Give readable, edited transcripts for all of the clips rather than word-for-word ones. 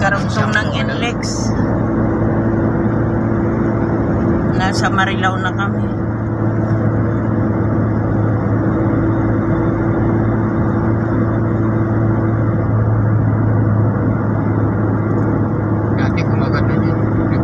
karugtong ng NLEX. Nasa Marilao na kami. Dati kumagat na dyan.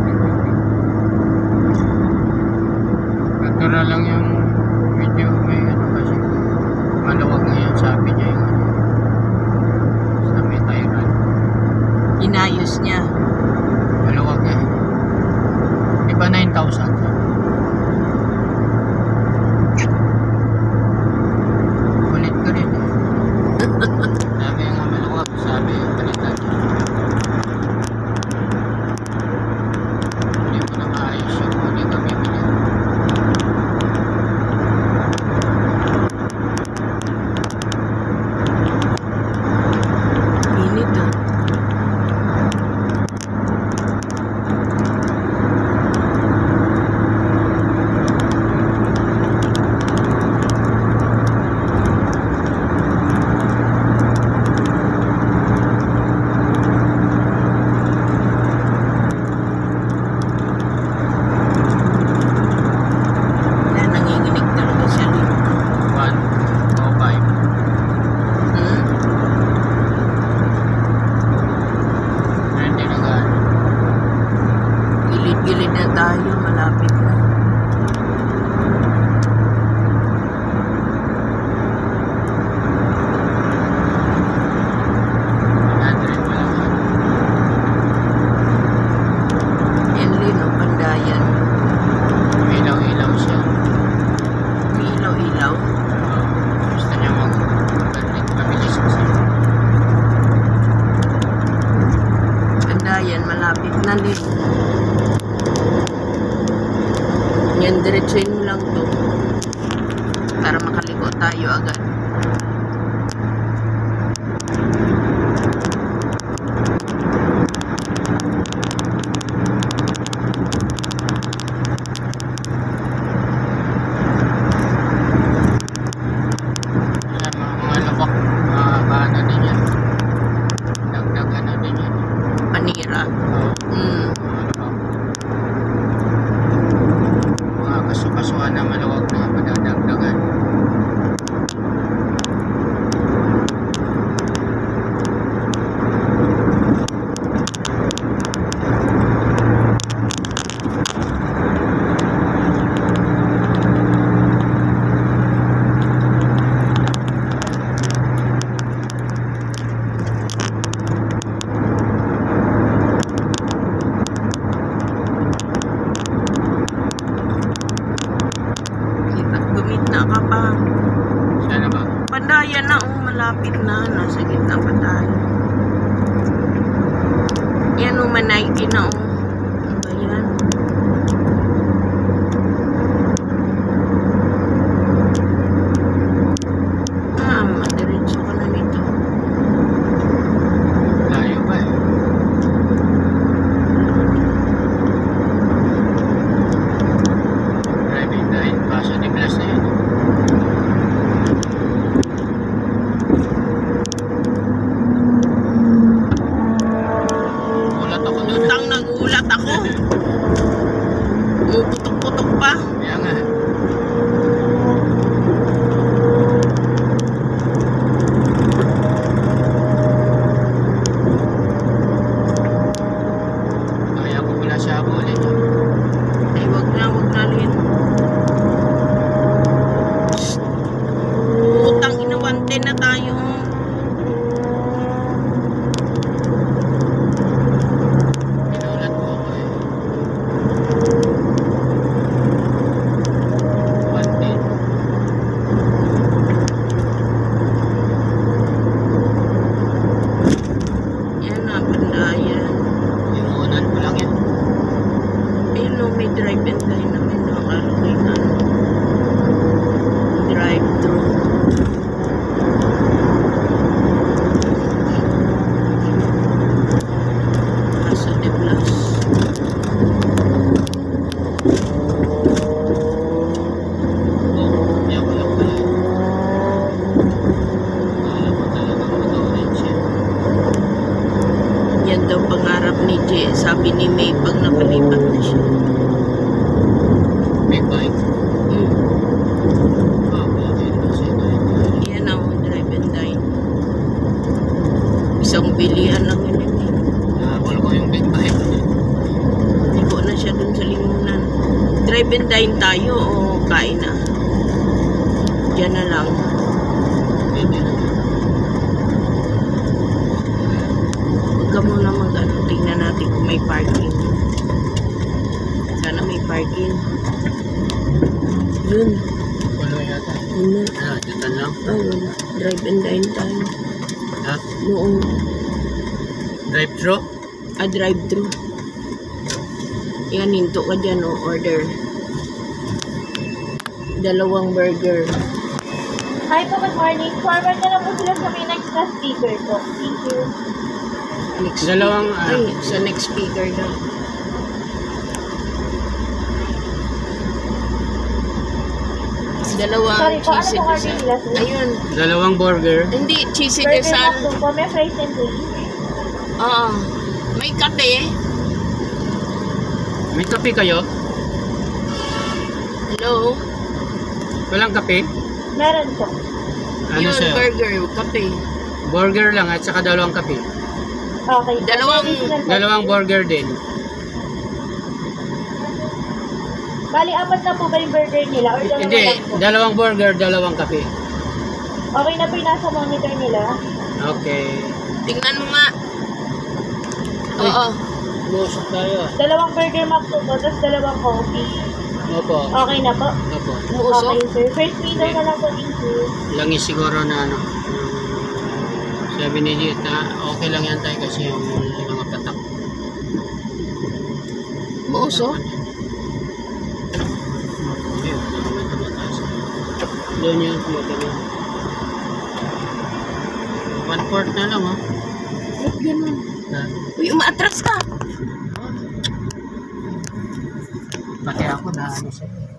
Natural lang yung video. May ano kasi malawag ngayon, sabi niya yung sa may Thailand. Inayos niya. Malawag eh. Diba 9,000? Kulit ka rin eh. Sabi nga malawag, sabi yung palitan. Hindi ko na maayos yung hindi ka bibili. Init ah. Gilid na tayo, malapit na. Enlino, Pandayan. Ilaw-ilaw siya. May ilaw-ilaw. Gusto niya mabilis kasi. Pandayan, malapit na din. Yan, diretsuin mo lang to para makaligo tayo agad. Mga lubak, paano din yan. Dagdagan na din yan. Panira. Kasuhan na malawag na madadagdagan. Gumit na ka pa. Sana ba? Pandayan na, oh, malapit na. Nasa gitna pa tayo. Yan, oh, Manayki na, oh. Ano ba yan? Madiretso ka na nito. Layo ba eh? Driving dahil paso di plus na yun. Nagulat ako. Putok-putok pa. Kaya nga. Kaya ko pala siya ulit. Ay, wag na rin. Putang inawante na tayo. Yan daw pangarap ni J. Sabi ni May pag nakalipat na siya. May bike. Bakit kasi Yan ako, drive and dine. Isang bilihan lang yun. nakakul ko yung big bike. Ligo na siya dun sa limunan. Drive and dine tayo o kain na? Diyan na lang. Hindi na. Huwag ka muna mag-ano. Tingnan natin kung may parking. Sana may parking. Yun. Wala yata. Yun na. Dito lang. Ay, wala. Drive and dine tayo. Ha? Noong Drive-thru? drive-thru. Yan, hinto ka dyan o order. 2 burger. Hi po, good morning. Forward na lang po sila sa may next na speaker po. Thank you. Next Dalawang, Ay, sa next speaker daw. Dalawang Sorry po, ano cheesy pong order desal. nila, sir? Ayun. Dalawang burger. Hindi, cheesy Burger desal. box po, may fries and drinks. Oo. May kape. May kape kayo? Hello? Walang kape? Meron po. Ano Yun, sa'yo? burger, kape. Burger lang at saka dalawang kape. Okay. Dalawang- Additional po. Dalawang burger din. Bali, apat na po ba yung burger nila? Or dalawa Hindi, lang po? dalawang burger, dalawang kape. Okay na po yung nasa monitor nila. Okay. Tingnan mo nga. Ay. Oo. Busok tayo. Dalawang burger mac po, tapos dalawang coffee. Opo. Okay na po? Opo. Umuusok. Okay, sir. First window na lang po, thank you. Langis siguro na ano. Sabi ni Jit na okay lang yan tayo kasi yung mga patak. Mausok. Hindi, may tumataas. Doon yung tumataas. 1/4 na lang, oh. Ba't ganun? Ha? Uy, umaatras ka. Pati ako na ano sa'yo.